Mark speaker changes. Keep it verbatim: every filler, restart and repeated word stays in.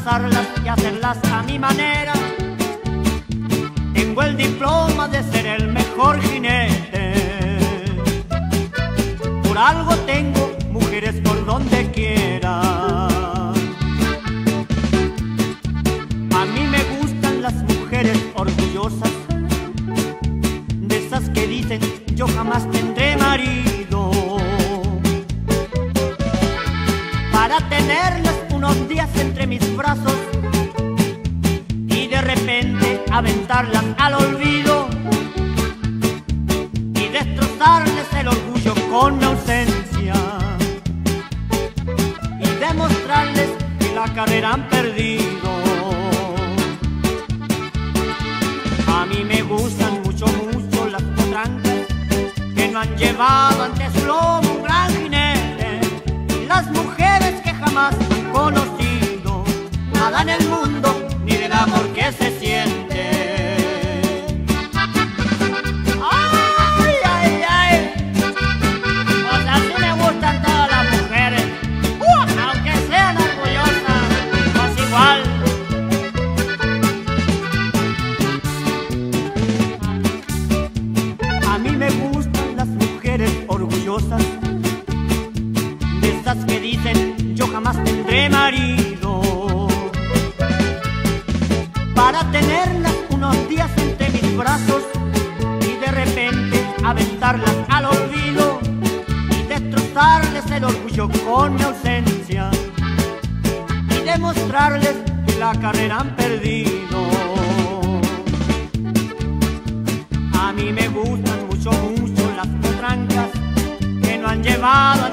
Speaker 1: abrazarlas y hacerlas a mi manera. Tengo el diploma de ser el mejor jinete. Por algo tengo mujeres por donde quiera. A mí me gustan las mujeres orgullosas, de esas que dicen yo jamás tendré marido, para tenerlas unos días entre mis brazos y de repente aventarlas al olvido y destrozarles el orgullo con mi ausencia y demostrarles que la carrera han perdido. A mí me gustan mucho, mucho las potrancas que no han llevado ante su lomo un gran jinete, y las mujeres que jamás han conocido nada en el mundo ni del amor que se siente. ¡Ay, ay, ay! Pues así me gustan todas las mujeres, ¡uh! Aunque sean orgullosas, pues igual. A mí me gustan las mujeres orgullosas, de esas que dicen yo jamás tendré marido, para tenerlas unos días entre mis brazos y de repente aventarlas al olvido y destrozarles el orgullo con mi ausencia y demostrarles que la carrera han perdido. A mí me gustan mucho, mucho las potrancas que no han llevado